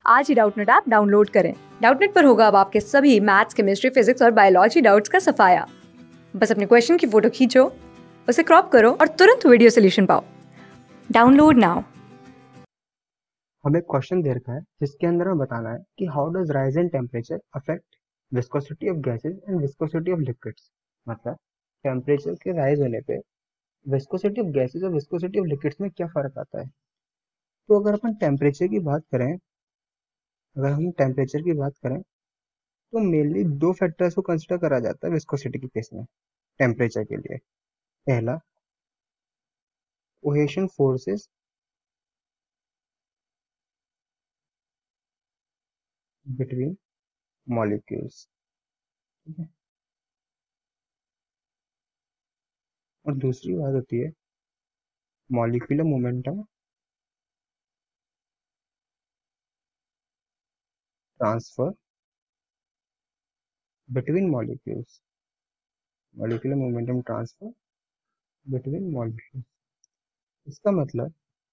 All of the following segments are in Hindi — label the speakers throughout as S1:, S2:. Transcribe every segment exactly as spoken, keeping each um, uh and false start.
S1: आज ही डाउटनेट ऐप डाउनलोड करें। डाउटनेट पर होगा अब आपके सभी मैथ्स, केमिस्ट्री, फिजिक्स और बायोलॉजी डाउट्स का सफाया। बस अपने क्वेश्चन की फोटो खींचो, उसे क्रॉप करो और तुरंत वीडियो सोल्यूशन पाओ। Download now.
S2: हमें क्वेश्चन दे रखा है जिसके अंदर हमें बताना है कि how does rise in temperature affect viscosity of gases and viscosity of liquids. मतलब टेम्परेचर के राइज होने पे विस्कोसिटी ऑफ गैसेस और विस्कोसिटी ऑफ लिक्विड्स में क्या फर्क आता है। तो अगर अपन टेम्परेचर की बात करें अगर हम टेम्परेचर की बात करें तो मेनली दो फैक्टर्स को कंसिडर करा जाता है विस्कोसिटी के केस में टेम्परेचर के लिए। पहला, कोहेशन फोर्सेस बिटवीन मॉलिक्यूल्स, ठीक है। और दूसरी बात होती है molecular momentum transfer between molecules molecular momentum transfer between molecules. इसका मतलब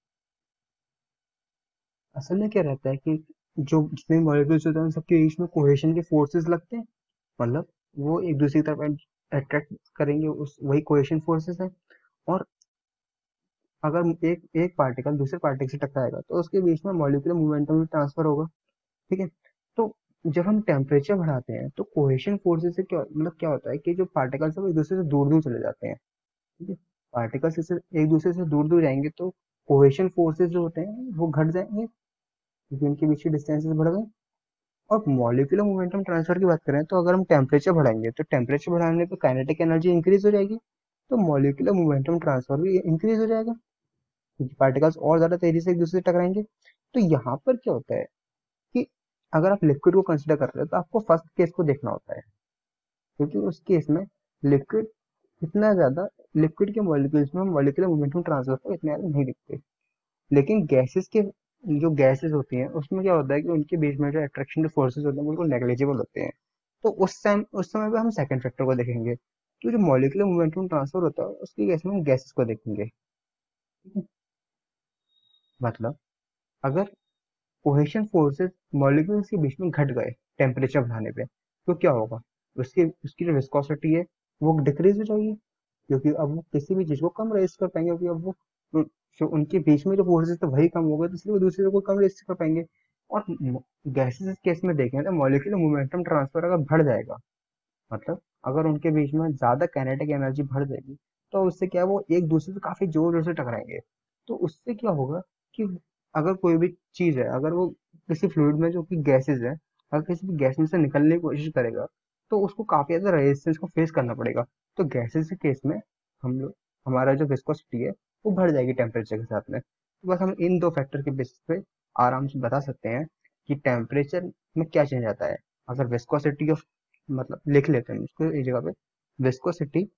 S2: असल में क्या रहता है कि जो जितने मॉलिक्यूल्स होते हैं उन सबके बीच में कोहेशन के फोर्सेस लगते हैं। मतलब वो एक दूसरे की तरफ अट्रैक्ट करेंगे, उस वही कोहेशन फोर्सेस है। और अगर एक एक पार्टिकल दूसरे पार्टिकल से टकराएगा तो उसके बीच में मॉलिक्यूलर मोमेंटम भी ट्रांसफर होगा, ठीक है। तो जब हम टेम्परेचर बढ़ाते हैं तो कोहेशन फोर्सेस से क्या मतलब क्या होता है कि जो पार्टिकल्स है वो एक दूसरे से दूर दूर चले जाते हैं, ठीक है। पार्टिकल्स से एक दूसरे से दूर दूर जाएंगे तो कोहेशन फोर्सेस जो होते हैं वो घट जाएंगे क्योंकि उनके बीच की डिस्टेंसेस बढ़ गए। और मॉलिक्यूलर मोमेंटम ट्रांसफर की बात करें तो अगर हम टेम्परेचर बढ़ाएंगे तो टेम्परेचर बढ़ाने पे काइनेटिक एनर्जी इंक्रीज हो जाएगी, तो मॉलिक्यूलर मोमेंटम ट्रांसफर भी इंक्रीज हो जाएगा क्योंकि पार्टिकल्स और ज्यादा तेजी से एक दूसरे से टकराएंगे। तो यहाँ पर क्या होता है कि अगर आप लिक्विड को कंसिडर कर रहे हो तो आपको फर्स्ट केस को देखना होता है, क्योंकि उस केस में लिक्विड इतना ज्यादा लिक्विड के मॉलिक्यूल्स में मॉलिक्यूलर मोमेंटम ट्रांसफर को इतने ज्यादा नहीं दिखते। लेकिन गैसेस के जो गैसेस होती हैं उसमें क्या होता है कि उनके बीच में जो अट्रैक्शन के फोर्सेस होते हैं बिल्कुल नेग्लिजिबल होते हैं। तो उस टाइम उस समय पे हम सेकंड फैक्टर को देखेंगे कि जो मॉलिक्यूलर मोमेंटम ट्रांसफर होता है उसकी केस में हम गैसेस को देखेंगे, ठीक है। मतलब अगर कोहेशन फोर्सेस मॉलिक्यूल्स के बीच में घट गए टेम्परेचर बढ़ाने पे तो क्या होगा, उसकी उसकी जो विस्कोसिटी है वो डिक्रीज हो जाएगी क्योंकि अब वो किसी भी चीज को कम रेजिस्ट कर पाएंगे क्योंकि अब वो उन- जो उनके बीच में जो फोर्सेस थे वही कम हो गए तो इसलिए वो दूसरे को कम रेजिस्ट कर पाएंगे। और गैसेस केस में देखें तो मॉलिक्यूलर मोमेंटम ट्रांसफर अगर बढ़ जाएगा, मतलब अगर उनके बीच में ज्यादा काइनेटिक एनर्जी बढ़ जाएगी तो उससे क्या है वो एक दूसरे से काफी जोर जोर से टकराएंगे। तो उससे क्या होगा कि अगर कोई भी चीज है, अगर वो किसी फ्लूइड में जो कि गैसेज है, अगर किसी भी गैस में से निकलने की कोशिश करेगा तो उसको काफी ज्यादा रेजिस्टेंस को फेस करना पड़ेगा। तो गैसेज के केस में हम लोग हमारा जो विस्कोसिटी है वो बढ़ जाएगी टेम्परेचर के साथ में। तो बस हम इन दो फैक्टर के बेसिस पे आराम से बता सकते हैं कि टेम्परेचर में क्या चेंज आता है। अगर विस्कोसिटी ऑफ मतलब लिख लेते हैं इसको इस जगह पे, विस्कोसिटी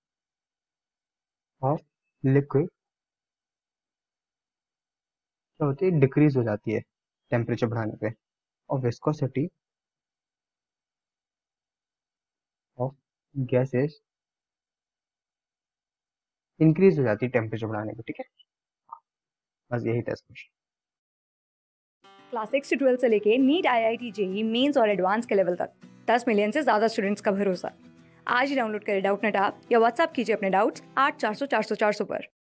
S2: ऑफ लिक्विड क्या होती है, डिक्रीज हो जाती है टेम्परेचर बढ़ाने पे। और विस्कोसिटी ऑफ गैसेस इंक्रीज हो जाती है टेम्परेचर बढ़ाने पे, ठीक है। बस यही था इसका।
S1: क्लास सिक्स से ट्वेल्थ से लेके NEET, I I T, JEE mains और एडवांस के लेवल तक दस मिलियन से ज्यादा स्टूडेंट्स का भरोसा। आज ही डाउनलोड करें डाउटनेट ऐप या व्हाट्सएप कीजिए अपने डाउट्स आठ चार सौ चार सौ चार सौ पर।